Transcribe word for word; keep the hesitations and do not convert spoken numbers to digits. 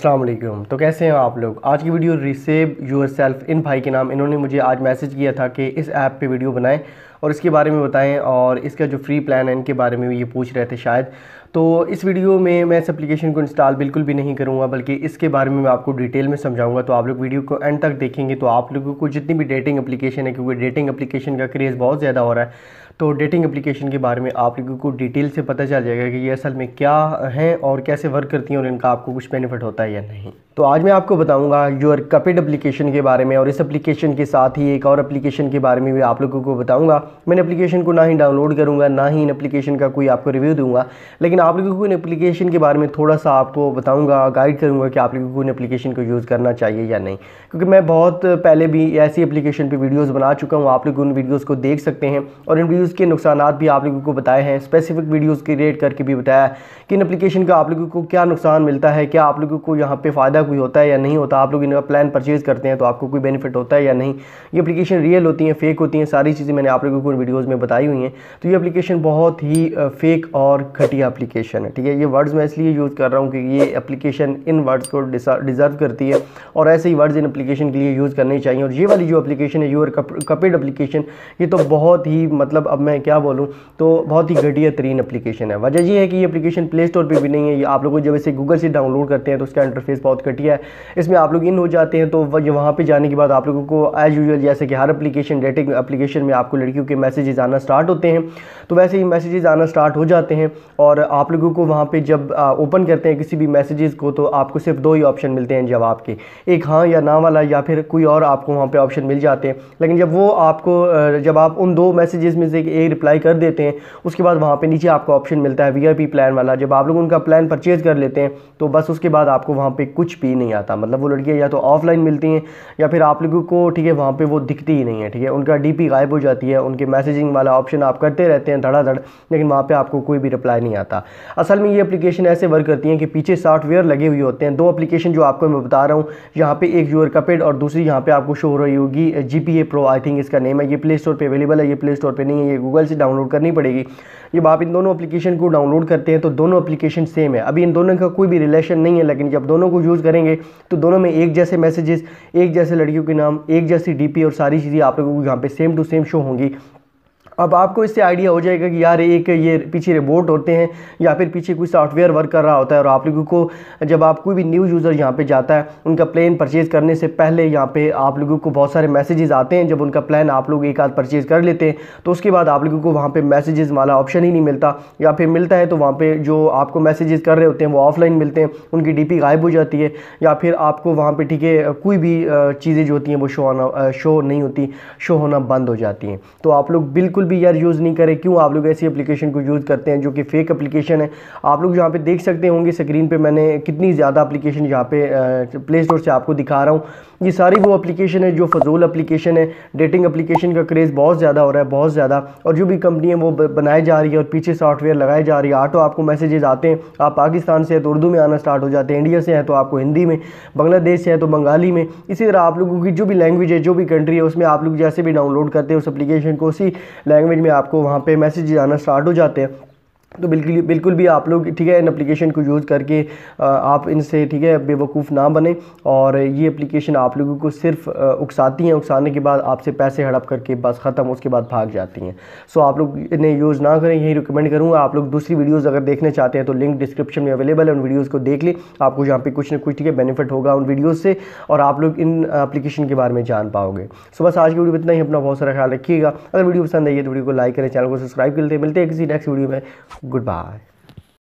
अस्सलाम वालेकुम। तो कैसे हैं आप लोग। आज की video receive yourself in भाई के नाम, इन्होंने मुझे आज मैसेज किया था कि इस ऐप पे वीडियो बनाएं और इसके बारे में बताएं और इसका जो फ्री प्लान है इनके बारे में भी ये पूछ रहे थे शायद। तो इस वीडियो में मैं इस एप्लीकेशन को इंस्टॉल बिल्कुल भी नहीं करूंगा, बल्कि इसके बारे में मैं आपको डिटेल में समझाऊंगा। तो आप लोग वीडियो को एंड तक देखेंगे तो आप लोगों को जितनी भी डेटिंग एप्लीकेशन है, क्योंकि डेटिंग एप्लीकेशन का क्रेज़ बहुत ज़्यादा हो रहा है, तो डेटिंग एप्लीकेशन के बारे में आप लोगों को डिटेल से पता चल जाएगा कि ये असल में क्या हैं और कैसे वर्क करती हैं और इनका आपको कुछ बेनिफिट होता है या नहीं। तो आज मैं आपको बताऊंगा योर कपिड एप्लीकेशन के बारे में, और इस एप्लीकेशन के साथ ही एक और एप्लीकेशन के बारे में भी आप लोगों को बताऊंगा। मैंने एप्लीकेशन को ना ही डाउनलोड करूंगा, ना ही इन एप्लीकेशन का कोई आपको रिव्यू दूंगा, लेकिन आप लोगों को इन एप्लीकेशन के बारे में थोड़ा सा आपको बताऊंगा, गाइड करूंगा कि आप लोगों को इन एप्लीकेशन को यूज़ करना चाहिए या नहीं। क्योंकि मैं बहुत पहले भी ऐसी एप्लीकेशन पर वीडियोज़ बना चुका हूँ, आप लोग उन वीडियोज़ को देख सकते हैं और इन वीडियोज़ के नुकसान भी आप लोगों को बताए हैं। स्पेसिफिक वीडियोज़ क्रिएट करके भी बताया कि इन एप्लीकेशन का आप लोगों को क्या नुकसान मिलता है, क्या आप लोगों को यहाँ पे फ़ायदा कोई होता है या नहीं होता। आप लोग इनका प्लान परचेज़ करते हैं तो आपको कोई बेनिफिट होता है या नहीं। ये एप्लीकेशन रियल होती हैं, फेक होती हैं, सारी चीज़ें मैंने आप लोगों को वीडियोज़ में बताई हुई हैं। तो ये एप्लीकेशन बहुत ही फेक और घटिया एप्लीकेशन है, ठीक है। ये वर्ड्स मैं इसलिए यूज़ कर रहा हूँ कि ये एप्लीकेशन इन वर्ड्स को डिज़र्व करती है और ऐसे ही वर्ड्स इन एप्लीकेशन के लिए यूज़ करने चाहिए। और ये वाली जो एप्लीकेशन है योर कपिड एप्लीकेशन, ये तो बहुत ही मतलब अब मैं क्या बोलूँ, तो बहुत ही घटिया तरीन एप्लीकेशन है। वजह ये है कि ये एप्लीकेशन प्ले स्टोर पे भी नहीं है। ये आप लोग जब इसे गूगल से डाउनलोड करते हैं तो उसका इंटरफेस बहुत घटिया है। इसमें आप लोग इन हो जाते हैं तो वहाँ पे जाने के बाद आप लोगों को एज यूजुअल, जैसे कि हर एप्लीकेशन डेटिंग एप्लीकेशन में आपको लड़कियों के मैसेजेस आना स्टार्ट होते हैं, तो वैसे ही मैसेजेस आना स्टार्ट हो जाते हैं। और आप लोगों को वहाँ पर जब ओपन करते हैं किसी भी मैसेजेस को, तो आपको सिर्फ दो ही ऑप्शन मिलते हैं जवाब के, एक हाँ या ना वाला, या फिर कोई और आपको वहाँ पर ऑप्शन मिल जाते हैं। लेकिन जब वो आपको जब आप उन दो मैसेजेस में से एक रिप्लाई कर देते हैं, उसके बाद वहाँ पे नीचे आपको ऑप्शन मिलता है वीआईपी प्लान वाला। जब आप लोग उनका प्लान परचेज़ कर लेते हैं तो बस उसके बाद आपको वहाँ पे कुछ भी नहीं आता। मतलब वो लड़कियाँ या तो ऑफलाइन मिलती हैं या फिर आप लोगों को, ठीक है, वहाँ पे वो दिखती ही नहीं है, ठीक है। उनका डीपी गायब हो जाती है, उनके मैसेजिंग वाला ऑप्शन आप करते रहते हैं धड़ाधड़, लेकिन वहाँ पर आपको कोई भी रिप्लाई नहीं आता। असल में ये एप्लीकेशन ऐसे वर्क करती हैं कि पीछे सॉफ्टवेयर लगे हुए होते हैं। दो एप्लीकेशन जो आपको मैं बता रहा हूँ, यहाँ पे एक योर कपिड और दूसरी यहाँ पे आपको शो हो रही होगी G P A pro, I think इसका नेम है। ये प्ले स्टोर पर अवेलेबल है, ये प्ले स्टोर पर नहीं है, ये गूगल से डाउनलोड करनी पड़ेगी। जब आप इन दोनों एप्लीकेशन को डाउनलोड करते हैं तो दोनों एप्लीकेशन सेम है। अभी इन दोनों का कोई भी रिलेशन नहीं है, लेकिन जब दोनों को यूज़ करेंगे तो दोनों में एक जैसे मैसेजेस, एक जैसे लड़कियों के नाम, एक जैसी डीपी और सारी चीज़ें आप लोगों को यहाँ पे सेम टू सेम शो होंगी। अब आपको इससे आइडिया हो जाएगा कि यार एक ये पीछे रिपोर्ट होते हैं या फिर पीछे कोई सॉफ्टवेयर वर्क कर रहा होता है। और आप लोगों को जब आप कोई भी न्यू यूज़र यहाँ पे जाता है, उनका प्लान परचेज़ करने से पहले यहाँ पे आप लोगों को बहुत सारे मैसेजेस आते हैं। जब उनका प्लान आप लोग एक आध परचेज़ कर लेते हैं तो उसके बाद आप लोगों को वहाँ पर मैसेजेस वाला ऑप्शन ही नहीं मिलता, या फिर मिलता है तो वहाँ पर जो आपको मैसेजेस कर रहे होते हैं वो ऑफलाइन मिलते हैं, उनकी डी पी गायब हो जाती है, या फिर आपको वहाँ पर, ठीक है, कोई भी चीज़ें जो होती हैं वो शो आना शो नहीं होती, शो होना बंद हो जाती हैं। तो आप लोग बिल्कुल भी यार यूज़ नहीं करें। क्यों आप लोग ऐसी एप्लीकेशन को यूज़ करते हैं जो कि फेक एप्लीकेशन है। आप लोग यहाँ पे देख सकते होंगे स्क्रीन पे मैंने कितनी ज़्यादा एप्लीकेशन यहाँ पे प्ले स्टोर से आपको दिखा रहा हूँ। ये सारी वो एप्लीकेशन है जो फजूल एप्लीकेशन है। डेटिंग एप्लीकेशन का क्रेज़ बहुत ज़्यादा हो रहा है, बहुत ज़्यादा, और जो भी कंपनी है वो बनाई जा रही है और पीछे सॉफ्टवेयर लगाई जा रही है। ऑटो आपको मैसेजेस आते हैं, आप पाकिस्तान से हैं तो उर्दू में आना स्टार्ट हो जाते हैं, इंडिया से हैं तो आपको हिंदी में, बांग्लादेश से हैं तो बंगाली में। इसी तरह आप लोगों की जो भी लैंग्वेज है, जो भी कंट्री है, उसमें आप लोग जैसे भी डाउनलोड करते हैं उस एप्लीकेशन को, उसी लैंग्वेज में आपको वहाँ पे मैसेज आना स्टार्ट हो जाते हैं। तो बिल्कुल बिल्कुल भी आप लोग, ठीक है, इन एप्लीकेशन को यूज़ करके आप इनसे, ठीक है, बेवकूफ़ ना बने। और ये एप्लीकेशन आप लोगों को सिर्फ उकसाती हैं, उकसाने के बाद आपसे पैसे हड़प करके बस ख़त्म, उसके बाद भाग जाती हैं। सो आप लोग इन्हें यूज़ ना करें, यही रिकमेंड करूँगा। आप लोग दूसरी वीडियोज़ अगर देखना चाहते हैं तो लिंक डिस्क्रिप्शन में अवेलेबल है, उन वीडियोज़ को देख लें। आपको यहाँ पर कुछ ना कुछ, ठीक है, बेनिफिट होगा उन वीडियोज़ से और आप लोग इन एप्लीकेशन के बारे में जान पाओगे। सो बस आज की वीडियो में इतना ही। अपना बहुत सारा ख्याल रखिएगा। अगर वीडियो पसंद आई है तो वीडियो को लाइक करें, चैनल को सब्सक्राइब कर लेते हैं। मिलते हैं किसी नेक्स्ट वीडियो में। Good bye.